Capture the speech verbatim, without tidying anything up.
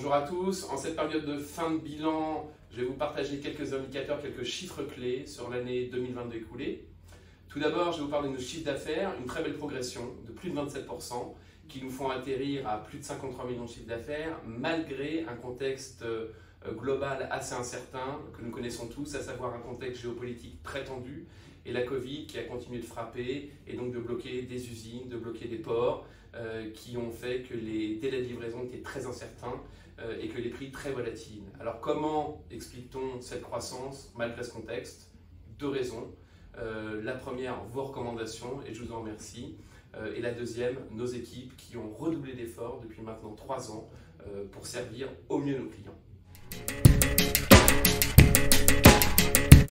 Bonjour à tous. En cette période de fin de bilan, je vais vous partager quelques indicateurs, quelques chiffres clés sur l'année deux mille vingt-deux écoulée. Tout d'abord, je vais vous parler de nos chiffres d'affaires, une très belle progression de plus de vingt-sept pour cent qui nous font atterrir à plus de cinquante-trois millions de chiffres d'affaires malgré un contexte global assez incertain que nous connaissons tous, à savoir un contexte géopolitique très tendu et la Covid qui a continué de frapper et donc de bloquer des usines, de bloquer des ports euh, qui ont fait que les délais de livraison étaient très incertains euh, et que les prix très volatiles. Alors comment explique-t-on cette croissance malgré ce contexte? Deux raisons. Euh, la première, vos recommandations, et je vous en remercie. Euh, et la deuxième, nos équipes qui ont redoublé d'efforts depuis maintenant trois ans euh, pour servir au mieux nos clients.